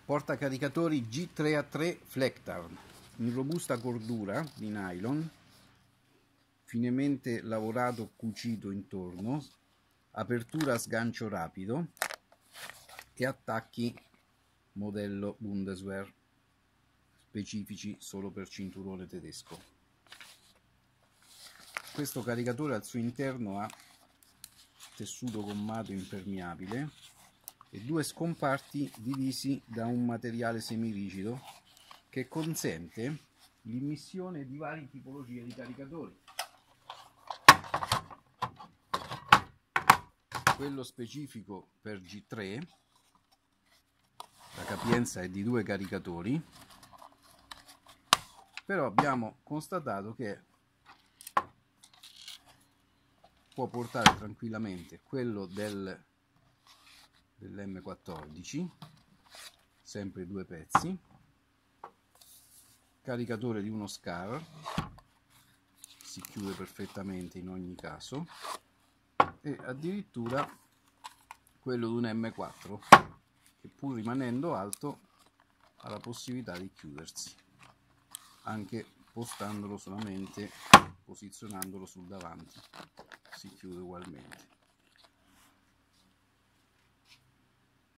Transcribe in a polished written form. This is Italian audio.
Portacaricatori G3A3 Flectar in robusta cordura di nylon, finemente lavorato, cucito intorno, apertura a sgancio rapido e attacchi modello Bundeswehr specifici solo per cinturone tedesco. Questo caricatore al suo interno ha tessuto gommato impermeabile e due scomparti divisi da un materiale semirigido che consente l'immissione di varie tipologie di caricatori. Quello specifico per G3, la capienza è di 2 caricatori, però abbiamo constatato che può portare tranquillamente quello dell'M14, sempre 2 pezzi, caricatore di uno SCAR, si chiude perfettamente in ogni caso, e addirittura quello di un M4 che, pur rimanendo alto, ha la possibilità di chiudersi anche posizionandolo sul davanti, si chiude ugualmente.